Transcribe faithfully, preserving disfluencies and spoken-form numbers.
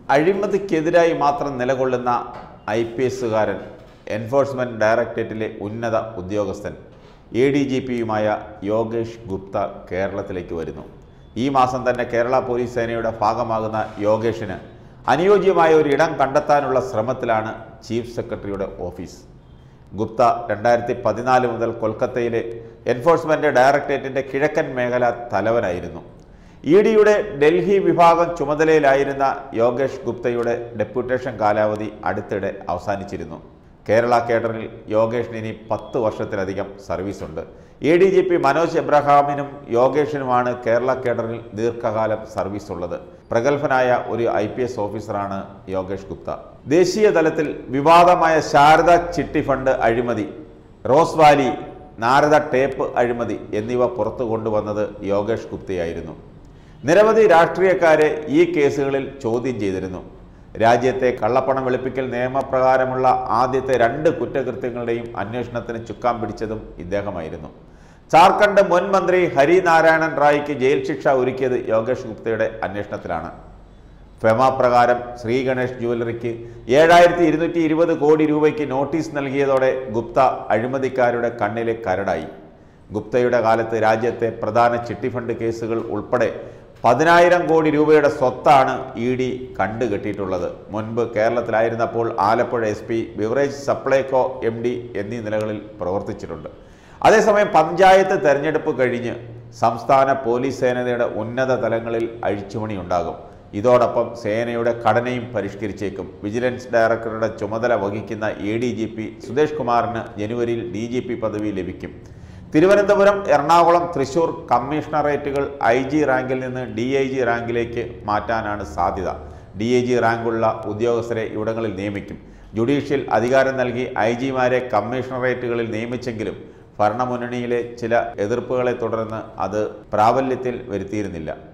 അഴിമതിക്കെതിരായി മാത്രം നിലകൊള്ളുന്ന I P എസുകാരൻ എൻഫോഴ്സ്മെൻറ്റ് ഡയറക്ടറേറ്റിലെ ഉന്നത ഉദ്യോഗസ്ഥൻ എ ഡി ജി പിയുമായ യോഗേഷ് ഗുപ്ത കേരളത്തിലേക്ക് വരുന്നു. ഈ മാസം തന്നെ കേരള പോലീസ് സേനയുടെ ഭാഗമാകുന്ന യോഗേഷിന് അനുയോജ്യമായ ഒരു ഇടം കണ്ടെത്താനുള്ള ശ്രമത്തിലാണ് ചീഫ് സെക്രട്ടറിയുടെ ഓഫീസ്. ഗുപ്ത രണ്ടായിരത്തി പതിനാല് മുതൽ കൊൽക്കത്തയിലെ എൻഫോഴ്സ്മെൻറ്റ് ഡയറക്ടറേറ്റിൻ്റെ കിഴക്കൻ മേഖല തലവനായിരുന്നു. ഇ ഡിയുടെ ഡൽഹി വിഭാഗം ചുമതലയിലായിരുന്ന യോഗേഷ് ഗുപ്തയുടെ ഡെപ്യൂട്ടേഷൻ കാലാവധി അടുത്തിടെ അവസാനിച്ചിരുന്നു. കേരള കേഡറിൽ യോഗേഷിന് ഇനി പത്ത് വർഷത്തിലധികം സർവീസുണ്ട്. A D G P Manoj എബ്രഹാമിനും യോഗേഷിനുമാണ് കേരള കേഡറിൽ ദീർഘകാലം സർവീസ് ഉള്ളത്. പ്രഗത്ഭനായ ഒരു ഐ പി എസ് ഓഫീസറാണ് യോഗേഷ് ഗുപ്ത. ദേശീയ തലത്തിൽ വിവാദമായ ശാരദ ചിട്ടി ഫണ്ട് അഴിമതി, റോസ് വാലി, നാരദ ടേപ്പ് അഴിമതി എന്നിവ പുറത്തു കൊണ്ടുവന്നത് യോഗേഷ് ഗുപ്തയായിരുന്നു. നിരവധി രാഷ്ട്രീയക്കാരെ ഈ കേസുകളിൽ ചോദ്യം ചെയ്തിരുന്നു. രാജ്യത്തെ കള്ളപ്പണം വെളുപ്പിക്കൽ നിയമപ്രകാരമുള്ള ആദ്യത്തെ രണ്ട് കുറ്റകൃത്യങ്ങളുടെയും അന്വേഷണത്തിന് ചുക്കാൻ പിടിച്ചതും ഇദ്ദേഹമായിരുന്നു. ജാർഖണ്ഡ് മുൻ മന്ത്രി ഹരി നാരായണൻ റായിക്ക് ജയിൽ ശിക്ഷ ഒരുക്കിയത് യോഗേഷ് ഗുപ്തയുടെ അന്വേഷണത്തിലാണ്. ഫെമ പ്രകാരം ശ്രീ ഗണേഷ് ജ്വല്ലറിക്ക് ഏഴായിരത്തി ഇരുന്നൂറ്റി ഇരുപത് കോടി രൂപയ്ക്ക് നോട്ടീസ് നൽകിയതോടെ ഗുപ്ത അഴിമതിക്കാരുടെ കണ്ണിലെ കരടായി. ഗുപ്തയുടെ കാലത്ത് രാജ്യത്തെ പ്രധാന ചിട്ടി ഫണ്ട് കേസുകൾ ഉൾപ്പെടെ പതിനായിരം കോടി രൂപയുടെ സ്വത്താണ് ഇ ഡി കണ്ടുകെട്ടിയിട്ടുള്ളത്. മുൻപ് കേരളത്തിലായിരുന്നപ്പോൾ Alappuzha S P, beverage Supplyco M D എന്നീ നിലകളിൽ പ്രവർത്തിച്ചിട്ടുണ്ട്. അതേസമയം പഞ്ചായത്ത് തെരഞ്ഞെടുപ്പ് കഴിഞ്ഞ് സംസ്ഥാന പോലീസ് സേനയുടെ ഉന്നത തലങ്ങളിൽ അഴിച്ചുപണി ഉണ്ടാകും. ഇതോടൊപ്പം സേനയുടെ ഘടനയും പരിഷ്കരിച്ചേക്കും. വിജിലൻസ് ഡയറക്ടറുടെ ചുമതല വഹിക്കുന്ന A D G P Sudesh കുമാറിന് ജനുവരിയിൽ ഡി ജി പി പദവി ലഭിക്കും. തിരുവനന്തപുരം, എറണാകുളം, തൃശൂർ കമ്മീഷണറേറ്റുകൾ ഐ ജി റാങ്കിൽ നിന്ന് ഡി ഐ ജി റാങ്കിലേക്ക് മാറ്റാനാണ് സാധ്യത. ഡി ഐ ജി റാങ്കുള്ള ഉദ്യോഗസ്ഥരെ ഇവിടങ്ങളിൽ നിയമിക്കും. ജുഡീഷ്യൽ അധികാരം നൽകി ഐ ജിമാരെ കമ്മീഷണറേറ്റുകളിൽ നിയമിച്ചെങ്കിലും ഭരണമുന്നണിയിലെ ചില എതിർപ്പുകളെ തുടർന്ന് അത് പ്രാബല്യത്തിൽ വരുത്തിയിരുന്നില്ല.